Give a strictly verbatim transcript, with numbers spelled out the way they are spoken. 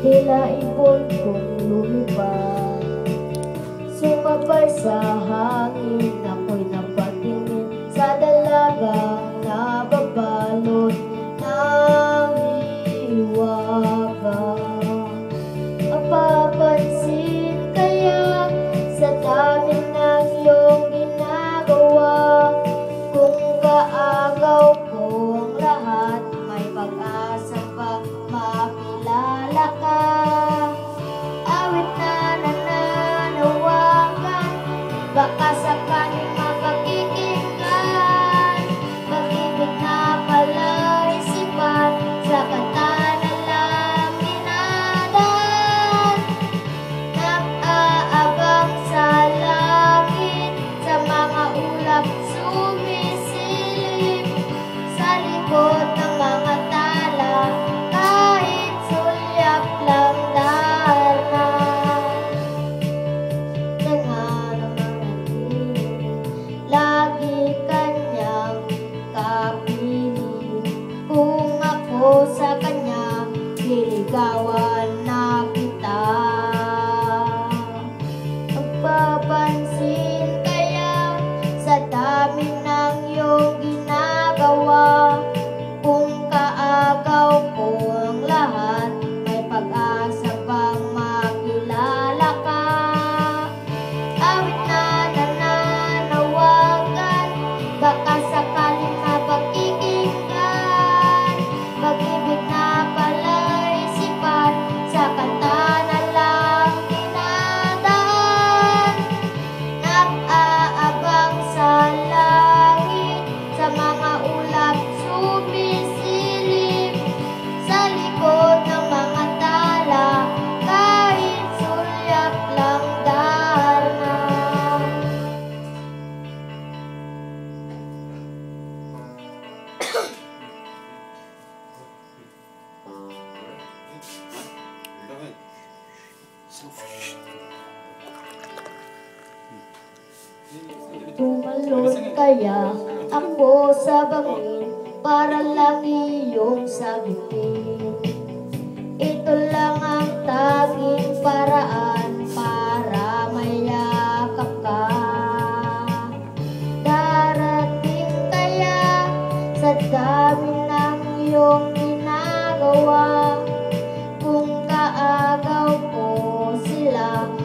tila ibon kong lumipad. Sumabay sa hangin, ako'y napatingin sa dalagang nababalot ng hiwaga. Mapapansin kaya sa dami ng iyong ginagawa, kung kaagaw ko ang lahat, may pag-asa pa makilala ka. Awit na nananawagan, baka sakaling mapakikinggan. Pag-ibig na pala'y sipat sa kanta na lang dinadaan. Nag-aabang sa langit, sa mga ulap sumisilip, sa likod ng mga tala, kahit sulyap lang Darna. Nanganganak lagi kanyang kapiling, kung ako sa kanya niligawan na kita. Magpapansin kaya sa dami ng iyong ginagawa, kung kaagaw ko ang lahat, may pag-asa pang makilala ka. Awit na nananawagan, baka sakaling mapakikinggan. Pag-ibig na pala'y sipat sa kanta na lang dinadaan. Nag-aabang sa langit, sa mga ulap sumisilip, sa likod ng mga tala, kahit sulyap lang Darna. Tumalon kaya ako sa bangin para lang iyong sagutin. Ito lang ang tanging paraan para mayakap ka. Darating kaya sa dami ng iyong ginagawa, kung kaagaw ko sila,